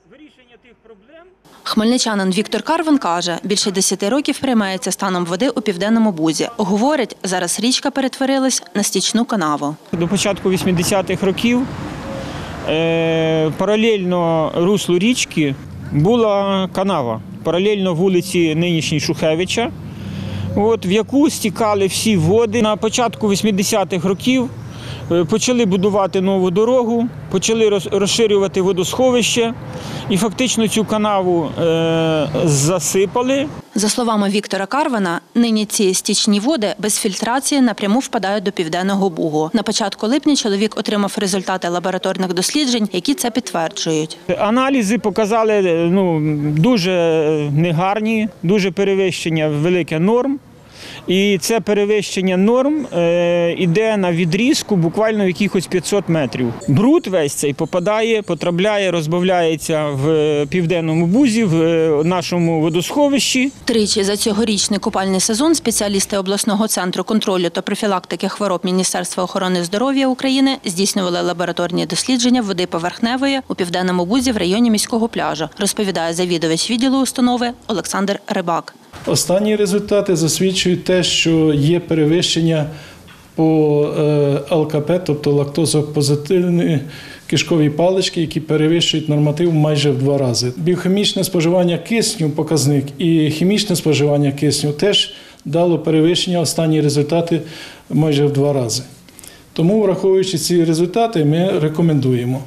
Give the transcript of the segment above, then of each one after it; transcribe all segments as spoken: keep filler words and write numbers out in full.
Хмельничанин Віктор Карван каже, більше десяти років переймається станом води у Південному Бузі. Говорить, зараз річка перетворилась на стічну канаву. До початку вісімдесятих років е, паралельно руслу річки була канава, паралельно вулиці нинішній Шухевича, от, в яку стікали всі води. На початку вісімдесятих років почали будувати нову дорогу, почали розширювати водосховище і фактично цю канаву е, засипали. За словами Віктора Карвана, нині ці стічні води без фільтрації напряму впадають до Південного Бугу. На початку липня чоловік отримав результати лабораторних досліджень, які це підтверджують. Аналізи показали ну, дуже негарні, дуже перевищення велике норм. І це перевищення норм е, йде на відрізку буквально в якихось п'ятсот метрів. Бруд весь цей попадає, потрапляє, розбавляється в Південному Бузі, в нашому водосховищі. Тричі за цьогорічний купальний сезон спеціалісти обласного центру контролю та профілактики хвороб Міністерства охорони здоров'я України здійснювали лабораторні дослідження води поверхневої у Південному Бузі в районі міського пляжу, розповідає завідувач відділу установи Олександр Рибак. Останні результати засвідчують те, що є перевищення по ел ка пе, тобто лактозопозитивні кишкові палички, які перевищують норматив майже в два рази. Біохімічне споживання кисню, показник, і хімічне споживання кисню теж дало перевищення, останні результати майже в два рази. Тому, враховуючи ці результати, ми рекомендуємо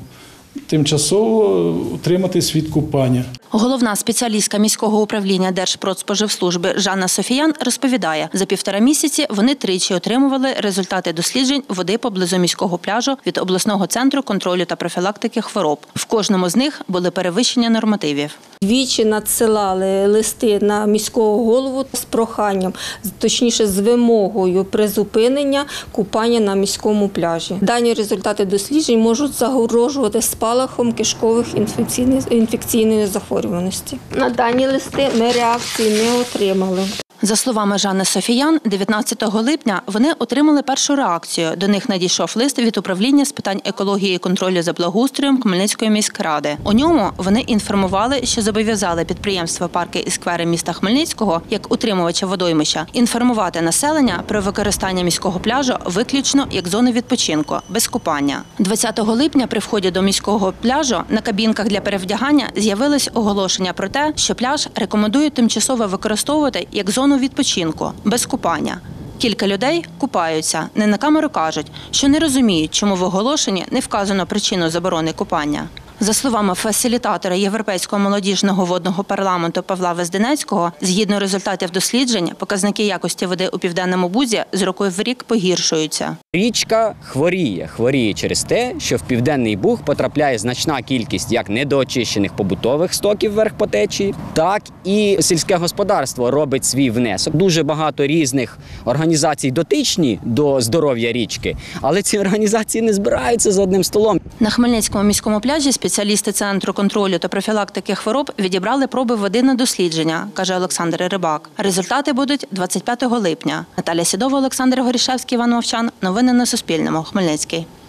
тимчасово утриматись від купання. Головна спеціалістка міського управління Держпродспоживслужби Жанна Софіян розповідає, за півтора місяці вони тричі отримували результати досліджень води поблизу міського пляжу від обласного центру контролю та профілактики хвороб. В кожному з них були перевищення нормативів. Двічі надсилали листи на міського голову з проханням, точніше з вимогою призупинення купання на міському пляжі. Дані результати досліджень можуть загрожувати спалахом кишкових інфекційної захворюваності. На дані листи ми реакції не отримали. За словами Жанни Софіян, дев'ятнадцятого липня вони отримали першу реакцію. До них надійшов лист від управління з питань екології і контролю за благоустроєм Хмельницької міськради. У ньому вони інформували, що зобов'язали підприємства «Парки і сквери» міста Хмельницького, як утримувача водоймища, інформувати населення про використання міського пляжу виключно як зони відпочинку, без купання. двадцятого липня при вході до міського пляжу на кабінках для перевдягання з'явилось оголошення про те, що пляж рекомендують тимчасово використовувати як зону відпочинку, без купання. Кілька людей купаються. Не на камеру кажуть, що не розуміють, чому в оголошенні не вказано причину заборони купання. За словами фасилітатора Європейського молодіжного водного парламенту Павла Везденецького, згідно результатів досліджень, показники якості води у Південному Бузі з рокою в рік погіршуються. Річка хворіє. Хворіє через те, що в Південний Буг потрапляє значна кількість як недоочищених побутових стоків вверх по течії, так і сільське господарство робить свій внесок. Дуже багато різних організацій дотичні до здоров'я річки, але ці організації не збираються за одним столом. На Хмельницькому міському пляжі спеціалісти Центру контролю та профілактики хвороб відібрали проби води на дослідження, каже Олександр Рибак. Результати будуть двадцять п'ятого липня. Наталя Сідова, Олександр Горішевський, Іван Мовчан. Новини на Суспільному. Хмельницький.